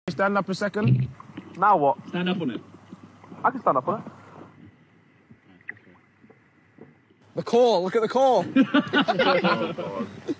Stand up a second. Now what? Stand up on it. I can stand up on it. The core, look at the core.